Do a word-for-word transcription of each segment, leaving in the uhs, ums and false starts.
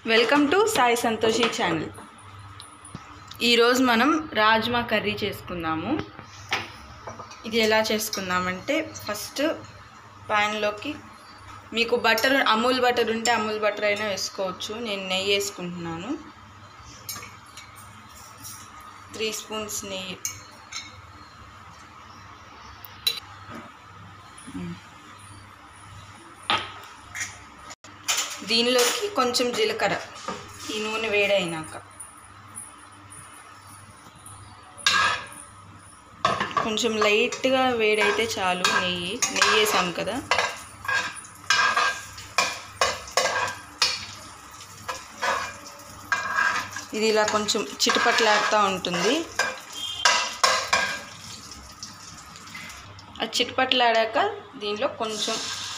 Welcome to Sai Santoshi channel. ఈరోజు మనం rajma curry చేసుకుందాము. ఇది ఎలా చేసుకుందామంటే ఫస్ట్ ప్యాన్లోకి మీకు బటర్ అమూల్ బటర్ ఉంటే అమూల్ బటర్ అయినా వేసుకోవచ్చు. నేను నెయ్యి వేసుకుంటున్నాను. త్రీ స్పూన్స్ నెయ్యి, దీనిలోకి కొంచెం జీలకర్ర. ఈ నూనె వేడైనాక కొంచెం లైట్గా వేడైతే చాలు. నెయ్యి నెయ్యి వేసాం కదా, ఇది ఇలా కొంచెం చిటపట్లాడుతూ ఉంటుంది. అది చిటపట్లాడాక దీనిలో కొంచెం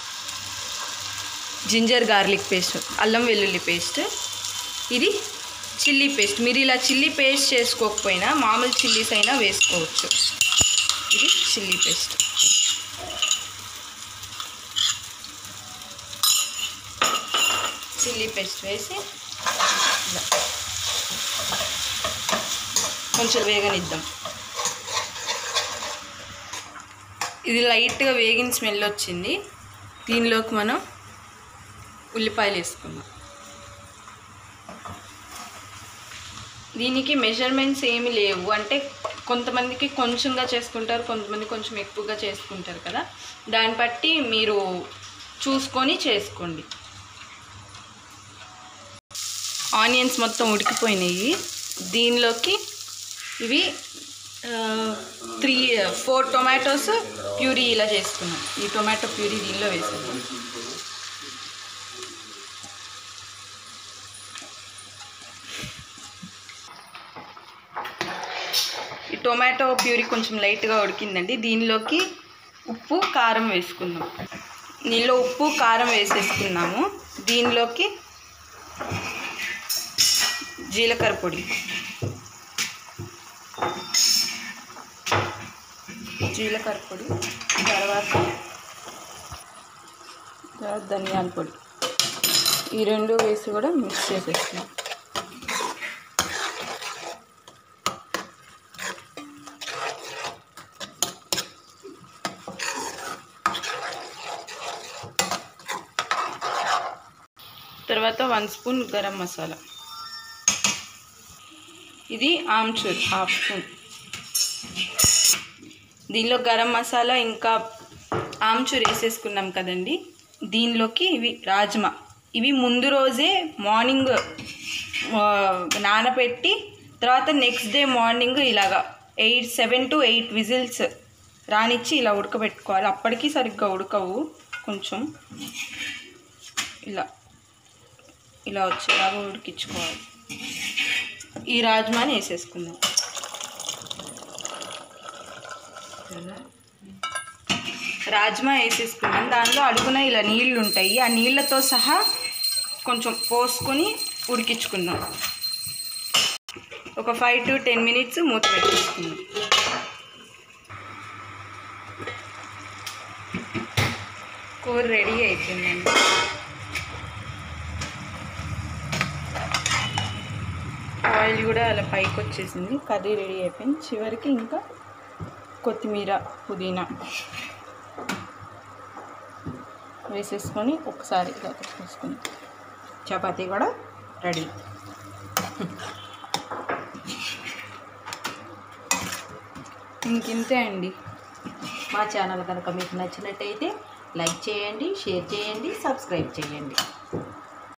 జింజర్ గార్లిక్ పేస్ట్, అల్లం వెల్లుల్లి పేస్ట్, ఇది చిల్లీ పేస్ట్. మీరు ఇలా చిల్లీ పేస్ట్ చేసుకోకపోయినా మామూలు చిల్లీస్ అయినా వేసుకోవచ్చు. ఇది చిల్లీ పేస్ట్. చిల్లీ పేస్ట్ వేసి ఇలా కొంచెం వేగనిద్దాం. ఇది లైట్గా వేగిన స్మెల్ వచ్చింది. దీనిలోకి మనం ఉల్లిపాయలు వేసుకుందాం. దీనికి మెజర్మెంట్స్ ఏమి లేవు, అంటే కొంతమందికి కొంచెంగా చేసుకుంటారు, కొంతమంది కొంచెం ఎక్కువగా చేసుకుంటారు కదా, దాన్ని బట్టి మీరు చూసుకొని చేసుకోండి. ఆనియన్స్ మొత్తం ఉడికిపోయినాయి. దీనిలోకి ఇవి త్రీ ఫోర్ టొమాటోస్ ప్యూరీ ఇలా చేసుకున్నాం. ఈ టొమాటో ప్యూరీ దీనిలో వేసుకున్నాం. ఈ టొమాటో ప్యూరీ కొంచెం లైట్గా ఉడికిందండి. దీనిలోకి ఉప్పు కారం వేసుకుందాం. దీనిలో ఉప్పు కారం వేసేసుకున్నాము. దీనిలోకి జీలకర్ర పొడి, జీలకర్ర పొడి తర్వాత తర్వాత ధనియాల పొడి, ఈ రెండు వేసి కూడా మిక్స్ చేసేస్తున్నాం. తర్వాత వన్ స్పూన్ గరం మసాలా, ఇది ఆమ్చూర్ హాఫ్ స్పూన్. దీనిలో గరం మసాలా ఇంకా ఆమ్చూర్ వేసేసుకున్నాం కదండి. దీనిలోకి ఇవి రాజ్మా, ఇవి ముందు రోజే మార్నింగ్ నానబెట్టి తర్వాత నెక్స్ట్ డే మార్నింగ్ ఇలాగా eight seven to eight whistles రానిచ్చి ఇలా ఉడకబెట్టుకోవాలి. అప్పటికి సరిగ్గా ఉడకవు, కొంచెం ఇలా ఇలా వచ్చేలాగా ఉడికించుకోవాలి. ఈ రాజ్మాని వేసేసుకుందాం. రాజ్మా వేసేసుకున్నాం. దానిలో అడుగున ఇలా నీళ్ళు ఉంటాయి, ఆ నీళ్ళతో సహా కొంచెం పోసుకొని ఉడికించుకుందాం. ఒక ఫైవ్ టు టెన్ మినిట్స్ మూత పెట్టేసుకుందాం. కూర రెడీ అయిపోయిందండి. ఆయిల్ కూడా అలా పైకి వచ్చేసింది. కర్రీ రెడీ అయిపోయింది. చివరికి ఇంకా కొత్తిమీర, పుదీనా వేసేసుకొని ఒకసారి ఇలా వేసుకొని చపాతీ కూడా రెడీ. ఇంకింతే అండి. మా ఛానల్ కనుక మీకు నచ్చినట్టయితే లైక్ చేయండి, షేర్ చేయండి, సబ్స్క్రైబ్ చేయండి.